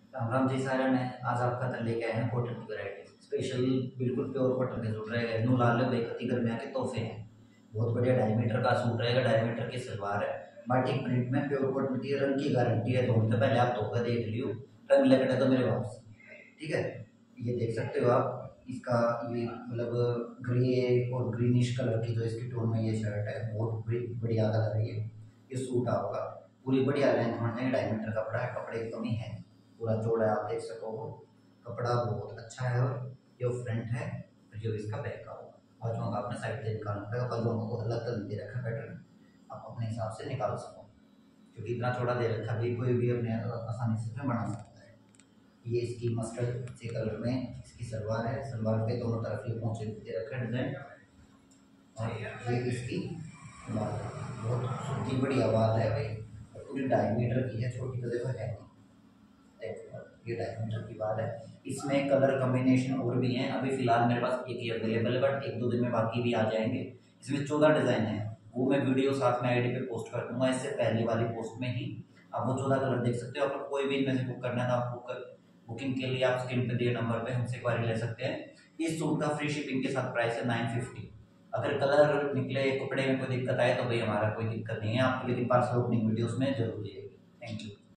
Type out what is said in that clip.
राम राम जी सारे ने आज आपका तक लेके आए हैं कॉटन की वैरायटी स्पेशल बिल्कुल प्योर कॉटन के सूट रहेगा। नू लाल बेकती गर्मिया के तोहफे हैं। बहुत बढ़िया डायमीटर का सूट रहेगा। डायमीटर की सलवार है। बाटिक प्रिंट में प्योर कॉटन की रंग की गारंटी है। धोने से पहले आप धोकर देख लियो। रंग लगने तो मेरे वापस। ठीक है। ये देख सकते हो आप इसका ये मतलब ग्रे और ग्रीनिश कलर की जो इसकी टोन में ये शर्ट है बहुत बढ़िया कलर है ये सूट आपका पूरी बढ़िया लेंथ में डायमीटर कपड़ा है। कपड़े की कमी है। पूरा चौड़ा है, आप देख सको हो। कपड़ा बहुत अच्छा है और ये फ्रंट है और जो इसका बैक का होगा। बाजुओं का आपने साइड से निकालना पड़ेगा। बाजुओं को अलग तक दे रखा पैटर्न आप अपने हिसाब से निकाल सको क्योंकि इतना चौड़ा दे रखा भी कोई भी अपने आसानी से इसमें बना सकता है। ये इसकी मस्टर्ड से कलर में इसकी सलवार है। सलवार पे दोनों तरफ ये पहुँचे दे रखा है डिजाइन और ये इसकी बात है। बहुत सूती बड़ी आवाज़ है भाई। पूरी डायमीटर की है। छोटी तो देखो है नहीं। ये डायमीटर की बात है। इसमें कलर कॉम्बिनेशन और भी हैं। अभी फिलहाल मेरे पास एक ही अवेलेबल है बट एक दो दिन में बाकी भी आ जाएंगे। इसमें 14 डिज़ाइन है। वो मैं वीडियो साथ में आईडी पे पोस्ट कर दूंगा। इससे पहले वाली पोस्ट में ही आप वो 14 कलर देख सकते हो। आपको कोई भी इनमें से बुक करना है तो आप बुकिंग के लिए आप स्क्रीन पे दिए नंबर पे हमसे क्वारी ले सकते हैं। इस सूट का फ्री शिपिंग के साथ प्राइस है 950। अगर कलर निकले कपड़े में कोई दिक्कत आए तो भाई हमारा कोई दिक्कत नहीं है। आपको लेकिन पार्सल ओपनिंग वीडियोस में जरूर दिएगी। Thank you.